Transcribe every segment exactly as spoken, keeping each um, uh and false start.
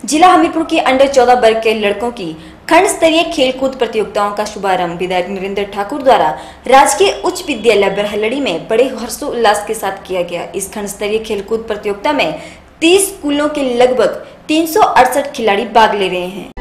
जिला हमीरपुर की अंडर चौदह वर्ग के लड़कों की खंड स्तरीय खेलकूद प्रतियोगिताओं का शुभारंभ विधायक नरेंद्र ठाकुर द्वारा राजकीय उच्च विद्यालय बरहलड़ी में बड़े हर्षोल्लास के साथ किया गया। इस खंड स्तरीय खेलकूद प्रतियोगिता में तीस स्कूलों के लगभग तीन सौ अड़सठ खिलाड़ी भाग ले रहे हैं।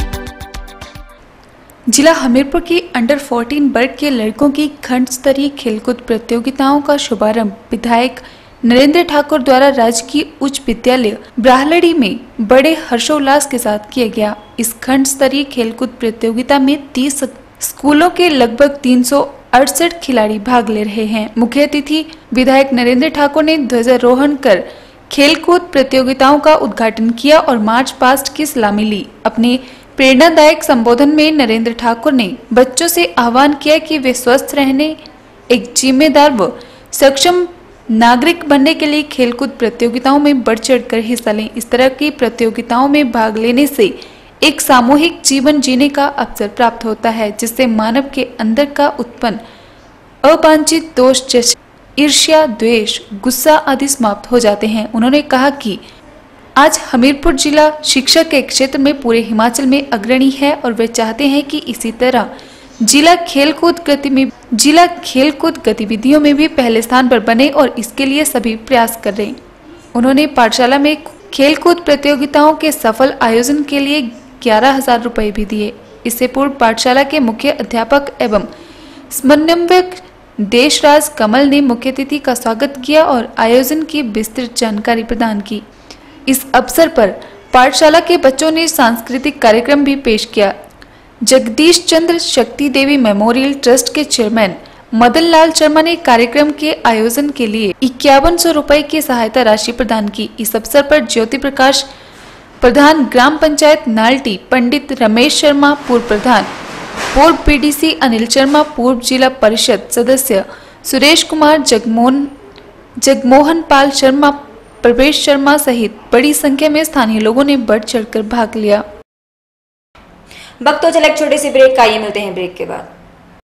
जिला हमीरपुर की अंडर चौदह वर्ग के लड़कों की खंड स्तरीय खेलकूद प्रतियोगिताओं का शुभारंभ विधायक नरेंद्र ठाकुर द्वारा राजकीय उच्च विद्यालय ब्राहलड़ी में बड़े हर्षोल्लास के साथ किया गया। इस खंड स्तरीय खेलकूद प्रतियोगिता में तीस स्कूलों के लगभग तीन सौ अड़सठ खिलाड़ी भाग ले रहे हैं। मुख्य अतिथि विधायक नरेंद्र ठाकुर ने ध्वजारोहण कर खेलकूद प्रतियोगिताओं का उद्घाटन किया और मार्च पास्ट की सलामी ली। अपने प्रेरणादायक संबोधन में नरेंद्र ठाकुर ने बच्चों से आह्वान किया कि वे स्वस्थ रहने, एक जिम्मेदार व सक्षम नागरिक बनने के लिए खेलकूद प्रतियोगिताओं में बढ़ चढ़कर हिस्सा लें। इस तरह की प्रतियोगिताओं में भाग लेने से एक सामूहिक जीवन जीने का अवसर प्राप्त होता है, जिससे मानव के अंदर का उत्पन्न अवांछित दोष जैसे ईर्ष्या, द्वेष, गुस्सा आदि समाप्त हो जाते हैं। उन्होंने कहा कि आज हमीरपुर जिला शिक्षा के क्षेत्र में पूरे हिमाचल में अग्रणी है और वे चाहते हैं कि इसी तरह जिला खेलकूद गति में जिला खेलकूद गतिविधियों में भी पहले स्थान पर बने और इसके लिए सभी प्रयास कर रहे हैं। उन्होंने पाठशाला में खेलकूद प्रतियोगिताओं के सफल आयोजन के लिए ग्यारह हजार रुपये भी दिए। इससे पूर्व पाठशाला के मुख्य अध्यापक एवं समन्वयक देशराज कमल ने मुख्य अतिथि का स्वागत किया और आयोजन की विस्तृत जानकारी प्रदान की। इस अवसर पर पाठशाला के बच्चों ने सांस्कृतिक कार्यक्रम भी पेश किया। जगदीश चंद्र शक्ति देवी मेमोरियल ट्रस्ट के चेयरमैन मदन लाल शर्मा ने कार्यक्रम के आयोजन के लिए इक्यावन सौ रुपए की सहायता राशि प्रदान की। इस अवसर पर ज्योति प्रकाश प्रधान ग्राम पंचायत नाल्टी, पंडित रमेश शर्मा पूर्व प्रधान, पूर्व पीडीसी अनिल शर्मा, पूर्व जिला परिषद सदस्य सुरेश कुमार, जगमोहन जगमोहन पाल शर्मा, प्रवेश शर्मा सहित बड़ी संख्या में स्थानीय लोगों ने बढ़ चढ़कर भाग लिया। वक्त तो चला एक छोटे से ब्रेक का, ये मिलते हैं ब्रेक के बाद।